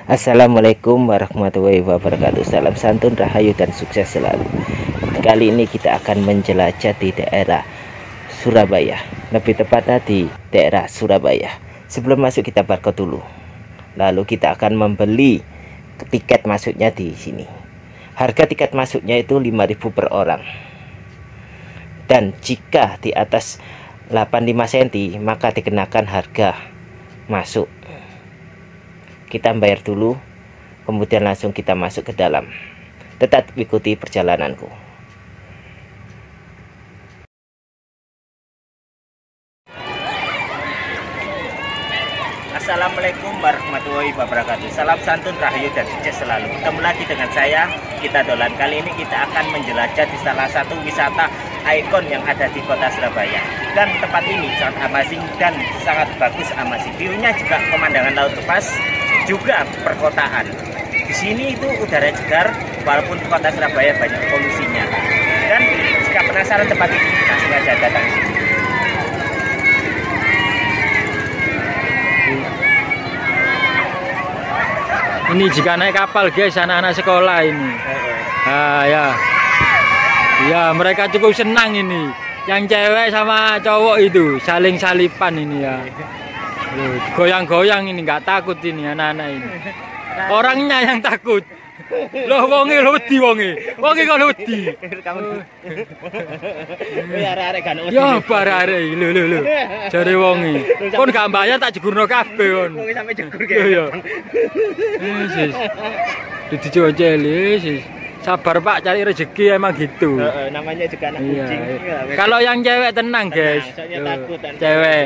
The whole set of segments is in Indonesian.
Assalamualaikum warahmatullahi wabarakatuh. Salam santun, rahayu, dan sukses selalu. Kali ini kita akan menjelajah di daerah Surabaya, lebih tepatnya di daerah Surabaya. Sebelum masuk kita barcode dulu, lalu kita akan membeli tiket masuknya di sini. Harga tiket masuknya itu 5.000 per orang. Dan jika di atas 85 cm maka dikenakan harga masuk. Kita bayar dulu, kemudian langsung kita masuk ke dalam. Tetap ikuti perjalananku. Assalamualaikum warahmatullahi wabarakatuh. Salam santun, rahayu, dan sukses selalu. Ketemu lagi dengan saya, Kita Dolan. Kali ini kita akan menjelajah di salah satu wisata ikon yang ada di kota Surabaya. Dan tempat ini sangat amazing dan sangat bagus amazing. View-nya juga pemandangan laut lepas, juga perkotaan. Di sini itu udara segar, walaupun di kota Surabaya banyak polusinya. Dan jika penasaran tempat ini, langsung aja datang sini. Ini jika naik kapal guys, anak-anak sekolah ini. Ya mereka cukup senang ini. Yang cewek sama cowok itu saling salipan ini ya. Goyang-goyang ini, nggak takut ini anak-anak ini. Orangnya yang takut. Loh wonge lo wedi wonge kok lo wedi. Ya barare lho. Jare wonge. Kon gak bayar tak jegurno kabeh kon. Wonge sampe jegur ya. Wis. Dicoceli wis. Sabar Pak, cari rezeki emang gitu. Namanya juga anak kucing. Kalau yang cewek tenang guys. Cewek.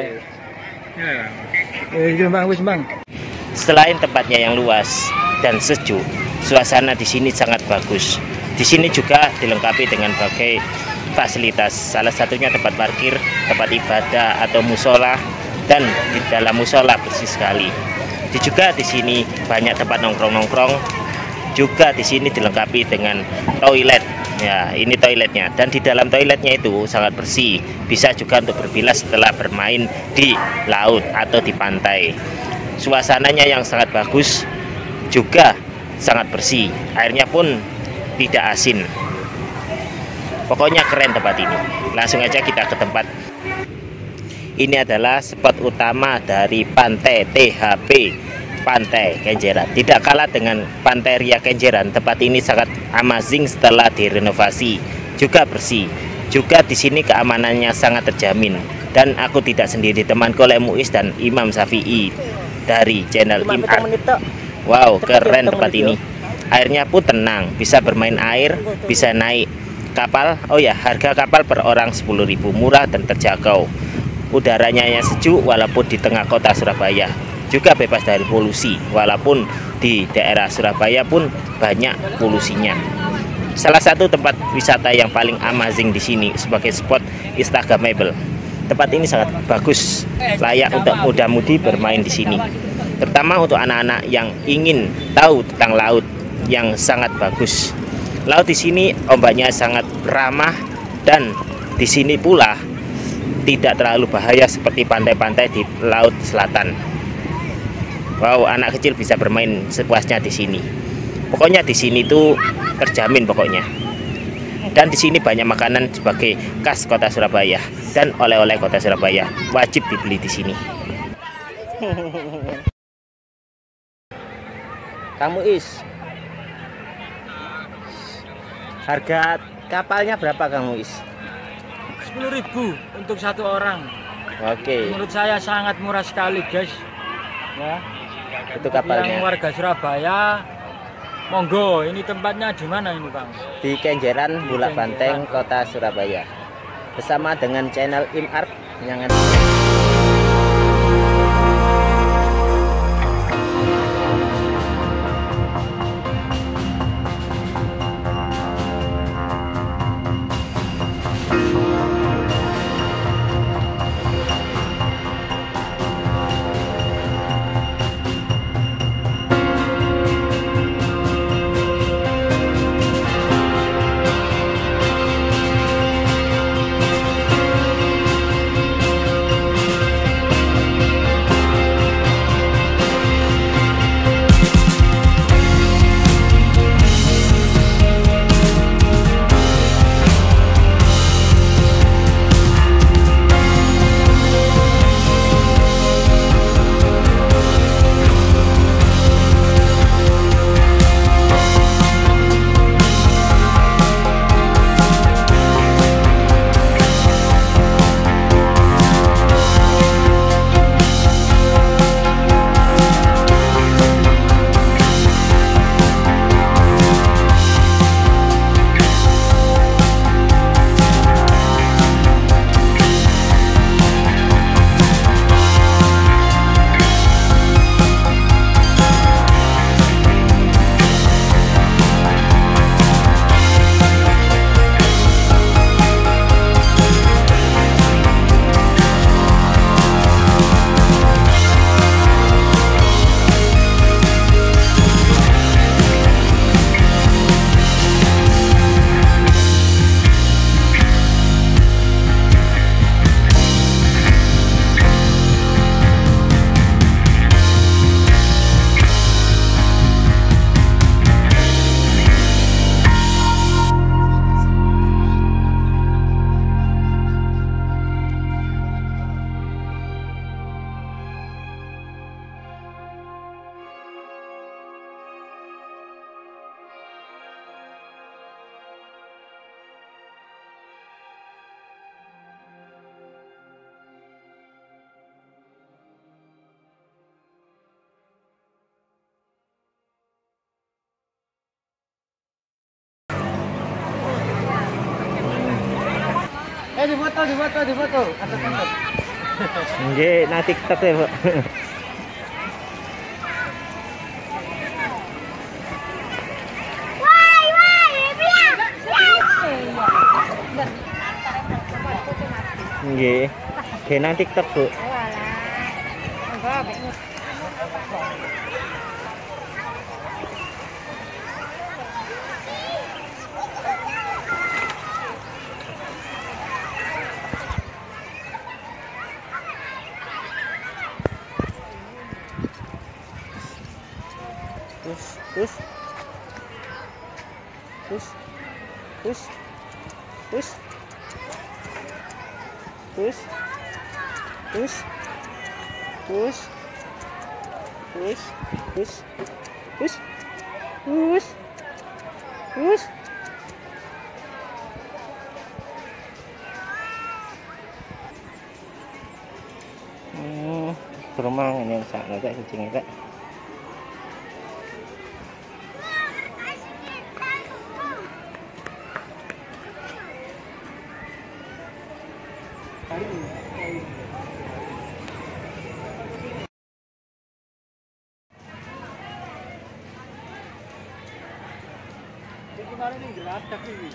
Wis Bang. Selain tempatnya yang luas dan sejuk, suasana di sini sangat bagus. Di sini juga dilengkapi dengan berbagai fasilitas. Salah satunya tempat parkir, tempat ibadah atau musola, dan di dalam musola bersih sekali. Juga di sini banyak tempat nongkrong-nongkrong. Juga di sini dilengkapi dengan toilet. Ya, ini toiletnya. Dan di dalam toiletnya itu sangat bersih. Bisa juga untuk berbilas setelah bermain di laut atau di pantai. Suasananya yang sangat bagus, juga sangat bersih. Airnya pun tidak asin. Pokoknya keren tempat ini. Langsung aja kita ke tempat. Ini adalah spot utama dari Pantai THP, Pantai Kenjeran. Tidak kalah dengan Pantai Ria Kenjeran, tempat ini sangat amazing setelah direnovasi. Juga bersih. Juga di sini keamanannya sangat terjamin. Dan aku tidak sendiri, temanku oleh Muiz dan Imam Syafi'i dari channel ImArt. Wow, keren tempat ini. Airnya pun tenang, bisa bermain air, bisa naik kapal. Oh ya, harga kapal per orang 10.000, murah dan terjangkau. Udaranya yang sejuk walaupun di tengah kota Surabaya. Juga bebas dari polusi, walaupun di daerah Surabaya pun banyak polusinya. Salah satu tempat wisata yang paling amazing di sini sebagai spot instagramable. Tempat ini sangat bagus, layak untuk muda-mudi bermain di sini. Terutama untuk anak-anak yang ingin tahu tentang laut yang sangat bagus. Laut di sini ombaknya sangat ramah, dan di sini pula tidak terlalu bahaya seperti pantai-pantai di laut selatan. Wow, anak kecil bisa bermain sepuasnya di sini. Pokoknya di sini tuh terjamin pokoknya. Dan di sini banyak makanan sebagai khas kota Surabaya dan oleh-oleh kota Surabaya, wajib dibeli di sini. Kamu Is, harga kapalnya berapa kamu Is? 10.000 untuk satu orang. Oke. Menurut saya sangat murah sekali guys. Ya. Itu kapalnya. Yang warga Surabaya, monggo. Ini tempatnya di mana ini Bang? Di Kenjeran, Bulak Banteng, kota Surabaya. Bersama dengan channel ImArt yang di foto. Kata-kata. Nggih, nang TikTok ya, Pak. Nggih. Nggih nang TikTok, Bu. Terus rumah yang sangat kayak kucing kayak kemarin ini geratak ini.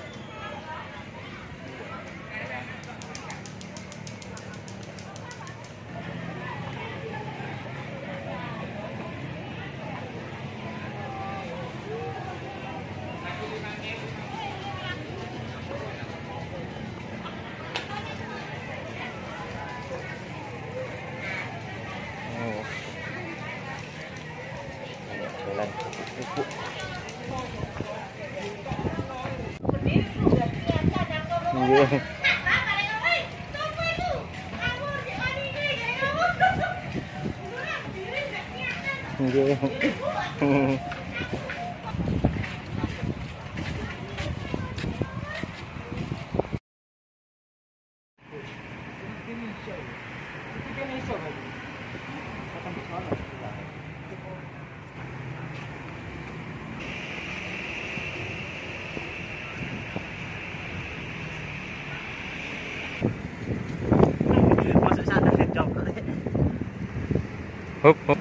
jalan ibu. Nggih. Nggih. Masuk sana dicok. Hop hop.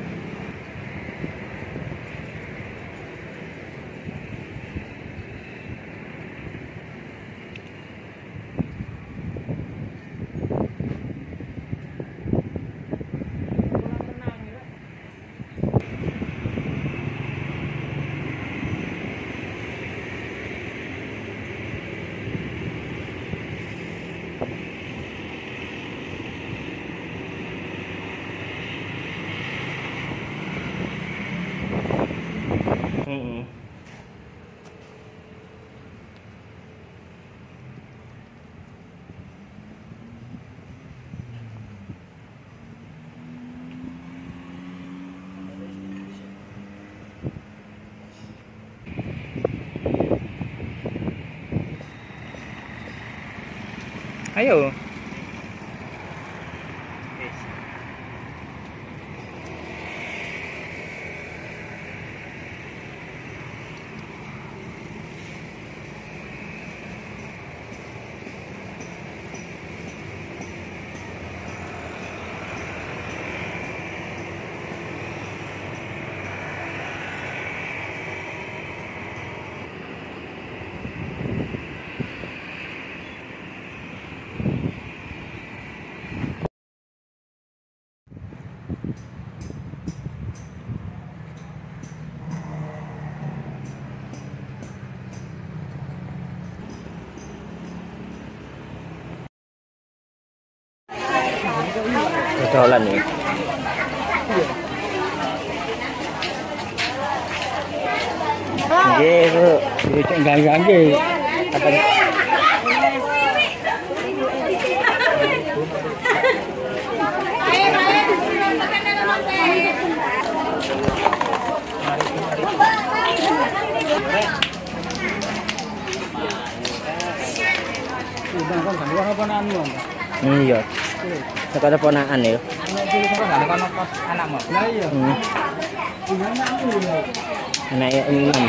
Ayo. Dolan nih. Nggih, Bu. Cek nggih. Iya. Sekolah ponakan ya. Anakmu. Lah iya. Anaknya 6.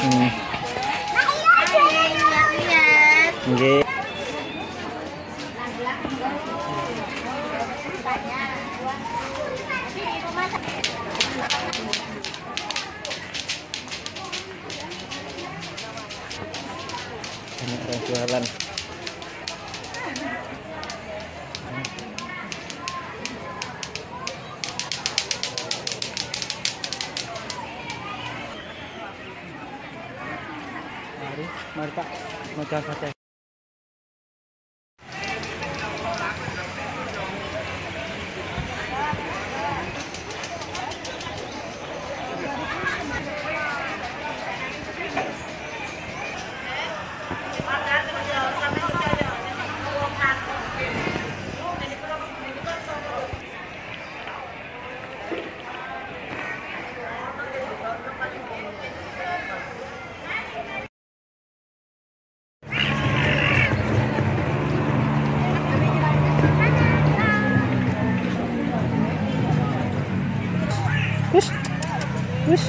Nggih. Ini orang jualan. Mari Pak, mau coba. Wis.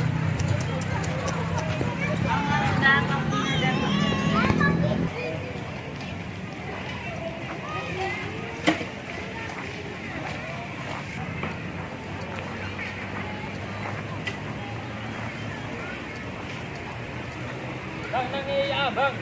Bang, ya, Bang.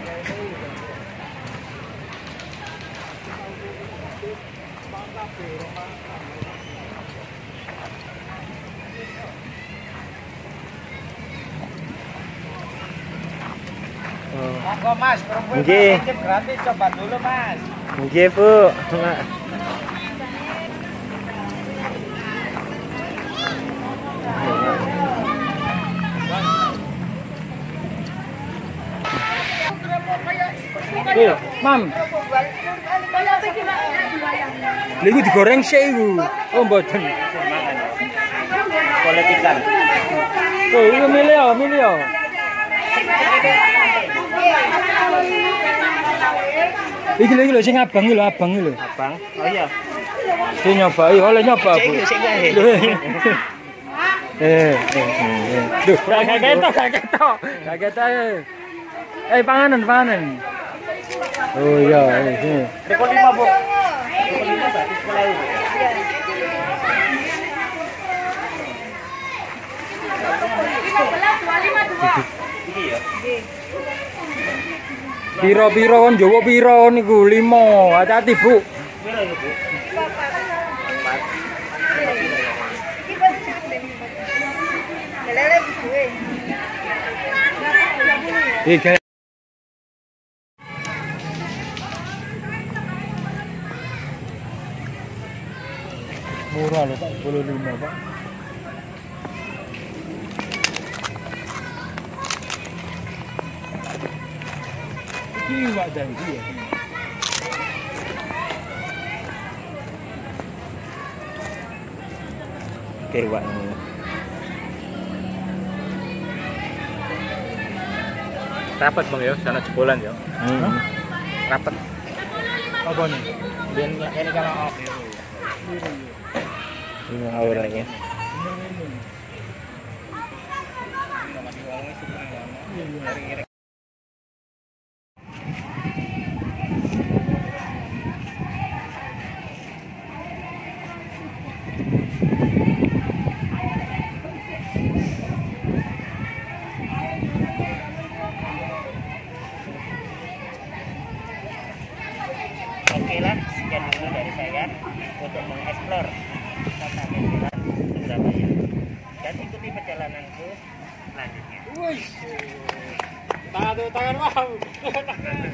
Monggo Mas, perempuan Nggih. gratis, coba dulu Mas. Nggih, Bu. Mam. Lha iku digoreng sik iku. Oh, mboten. Kulit ikan. Oh, iku milih ya. Iki lho sing abang iki lho. Abang. Oh iya. Sing nyobai, oleh nyoba, Bu. Cek wae. Duh, gak ketok. Panganan. Oh iya, ini. Rekor 5, Bu. Rekor 5 berarti 10.000. Iki ya. Piro kon Jawa piro niku 5. Hati-hati, Bu. Piro itu, Bu? Iki murah loh Pak, 25 Pak. Ini Pak janji ya. Oke, Pak. Rapat Bang ya, sana jebolan ya. Rapat. Apa nih? Ini kalau Ini auranya. Oke lah, sekian dulu dari saya untuk mengeksplor kota Medan Surabaya. Dan ikuti perjalananku selanjutnya. tangan wow.